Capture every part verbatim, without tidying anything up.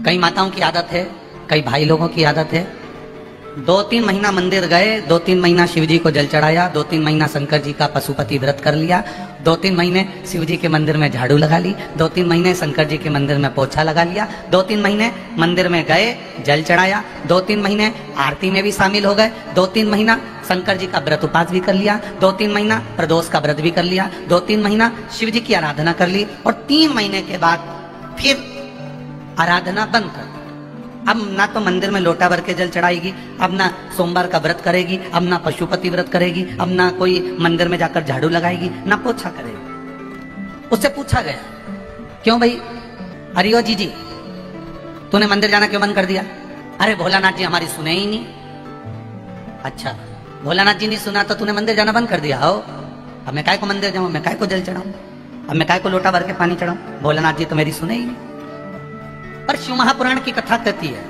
कई माताओं की आदत है, कई भाई लोगों की आदत है, दो तीन महीना मंदिर गए, दो तीन महीना शिव जी को जल चढ़ाया, दो तीन महीना शंकर जी का पशुपति व्रत कर लिया, दो तीन महीने शिव जी के मंदिर में झाड़ू लगा ली, दो तीन महीने शंकर जी के मंदिर में पोछा लगा लिया, दो तीन महीने मंदिर में गए, जल चढ़ाया, दो तीन महीने आरती में भी शामिल हो गए, दो तीन महीना शंकर जी का व्रत उपास भी कर लिया, दो तीन महीना प्रदोष का व्रत भी कर लिया, दो तीन महीना शिव जी की आराधना कर ली, और तीन महीने के बाद फिर आराधना बंद कर। अब ना तो मंदिर में लोटा भर के जल चढ़ाएगी, अब ना सोमवार का व्रत करेगी, अब ना पशुपति व्रत करेगी, अब ना कोई मंदिर में जाकर झाड़ू लगाएगी, ना पोछा करेगी। उससे पूछा गया, क्यों भाई? अरे ओ जीजी, तूने मंदिर जाना क्यों बंद कर दिया? अरे भोलानाथ जी हमारी सुने ही नहीं। अच्छा, भोलानाथ जी नहीं सुना तो तूने मंदिर जाना बंद कर दिया हो? अब मैं काय को मंदिर जाऊं, मैं काय को जल चढ़ाऊं, अब मैं काय को लोटा भर के पानी चढ़ाऊं? भोलानाथ जी तो मेरी सुने ही नहीं। पर शिव महापुराण की कथा कहती है,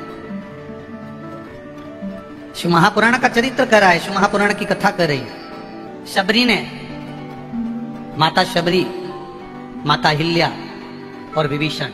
शिव महापुराण का चरित्र कर रहा है, शिव महापुराण की कथा कर रही है। शबरी ने, माता शबरी, माता हिल्या और विभीषण,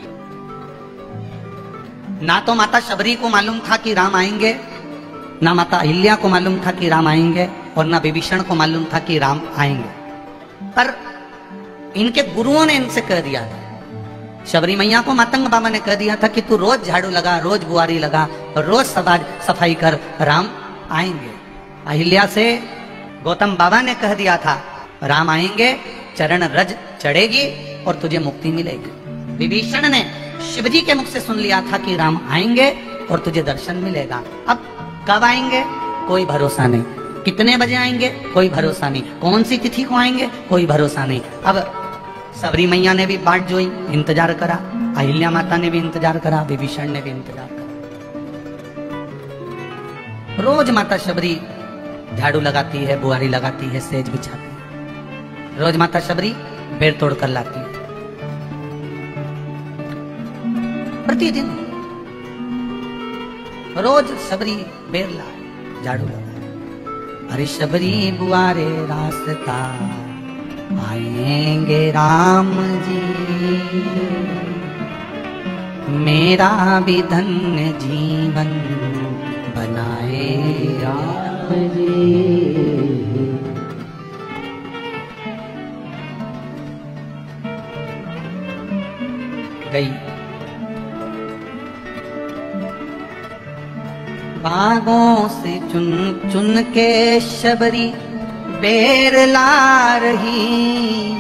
ना तो माता शबरी को मालूम था कि राम आएंगे, ना माता हिल्या को मालूम था कि राम आएंगे, और ना विभीषण को मालूम था कि राम आएंगे। पर इनके गुरुओं ने इनसे कह दिया था, शबरी मैया को मातंग बाबा ने कह दिया था कि तू रोज झाड़ू लगा, रोज बुआरी लगा, रोज समाज सफाई कर, राम आएंगे। अहिल्या से गौतम बाबा ने कह दिया था, राम आएंगे, चरण रज चढ़ेगी और तुझे मुक्ति मिलेगी। विभीषण ने शिवजी के मुख से सुन लिया था कि राम आएंगे और तुझे दर्शन मिलेगा। अब कब आएंगे कोई भरोसा नहीं, कितने बजे आएंगे कोई भरोसा नहीं, कौन सी तिथि को आएंगे कोई भरोसा नहीं। अब शबरी मैया ने भी बाट जोई, इंतजार करा, अहिल्या माता ने भी इंतजार करा, विभीषण ने भी इंतजार करा। रोज माता शबरी झाड़ू लगाती है, बुआरी लगाती है, सेज बिछाती है, रोज माता शबरी बेर तोड़ कर लाती है, प्रतिदिन रोज शबरी बेर लाए, झाड़ू लगाए। अरे शबरी बुआरे रास्ता आएंगे राम जी, मेरा भी धन्य जीवन बनाए राम जी। गई बागों से चुन चुन के शबरी बेर ला रही,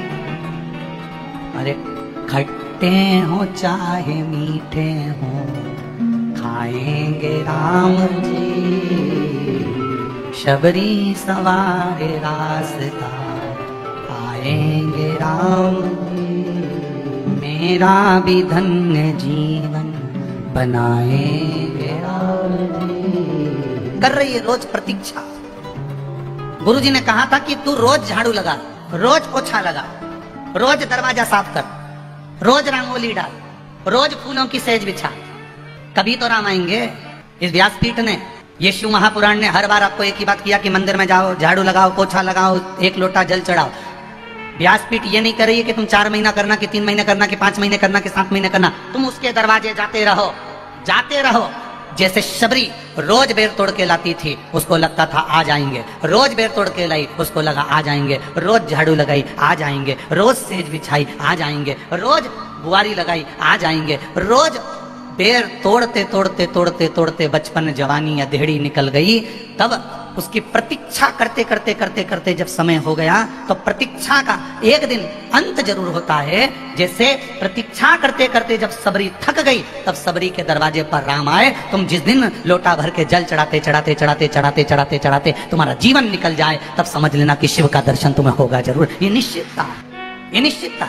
अरे खट्टे हो चाहे मीठे हो खाएंगे राम जी, शबरी सवारे रास्ता आएंगे राम जी, मेरा भी धन्य जीवन बनाएंगे राम जी। कर रही है रोज प्रतीक्षा। गुरुजी ने कहा था कि तू रोज झाड़ू लगा, रोज पोछा लगा, रोज दरवाजा साफ कर, रोज रंगोली डाल, रोज फूलों की सेज बिछा, कभी तो राम आएंगे। इस व्यासपीठ ने, ये शिव महापुराण ने हर बार आपको एक ही बात किया कि मंदिर में जाओ, झाड़ू लगाओ, पोछा लगाओ, एक लोटा जल चढ़ाओ। व्यासपीठ ये नहीं कर रही है कि तुम चार महीना करना, कि तीन महीने करना, कि पांच महीने करना, कि सात महीने करना, तुम उसके दरवाजे जाते रहो, जाते रहो। जैसे शबरी रोज बेर तोड़ के लाती थी, उसको लगता था आ जाएंगे, रोज बेर तोड़ के लाई, उसको लगा आ जाएंगे, रोज झाड़ू लगाई आ जाएंगे, रोज सेज बिछाई आ जाएंगे, रोज बुआरी लगाई आ जाएंगे, रोज बेर तोड़ते तोड़ते तोड़ते तोड़ते बचपन जवानी या देहड़ी निकल गई। तब उसकी प्रतीक्षा करते करते करते करते जब समय हो गया, तो प्रतीक्षा का एक दिन अंत जरूर होता है। जैसे प्रतीक्षा करते करते जब सबरी थक गई, तब सबरी के दरवाजे पर राम आए। तुम जिस दिन लोटा भर के जल चढ़ाते चढ़ाते चढ़ाते चढ़ाते चढ़ाते चढ़ाते तुम्हारा जीवन निकल जाए, तब समझ लेना कि शिव का दर्शन तुम्हें होगा जरूर। ये निश्चितता, ये निश्चितता।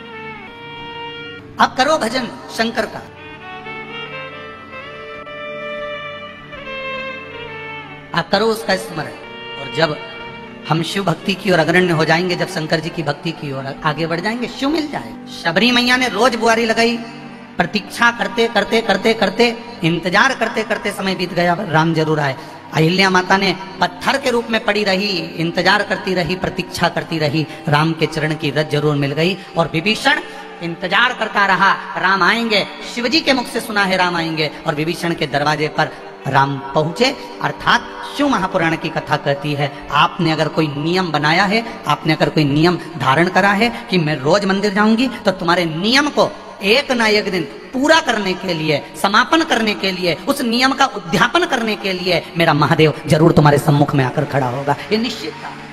अब करो भजन शंकर का, आप करो उसका स्मरण। और जब हम शिव भक्ति की ओर अग्रण्य हो जाएंगे, जब शंकर जी की भक्ति की ओर आगे बढ़ जाएंगे, शिव मिल जाएगा। शबरी मैया ने रोज बुआरी लगाई, प्रतीक्षा करते करते करते करते इंतजार करते करते समय बीत गया, राम जरूर आए। अहिल्या माता ने पत्थर के रूप में पड़ी रही, इंतजार करती रही, प्रतीक्षा करती रही, राम के चरण की रज जरूर मिल गई। और विभीषण इंतजार करता रहा, राम आएंगे। शिवजी के मुख से सुना है राम आएंगे, और विभीषण के दरवाजे पर राम पहुंचे। अर्थात शिव महापुराण की कथा कहती है, आपने अगर कोई नियम बनाया है, आपने अगर कोई नियम धारण करा है कि मैं रोज मंदिर जाऊंगी, तो तुम्हारे नियम को एक ना एक दिन पूरा करने के लिए, समापन करने के लिए, उस नियम का उद्यापन करने के लिए मेरा महादेव जरूर तुम्हारे सम्मुख में आकर खड़ा होगा। ये निश्चित था।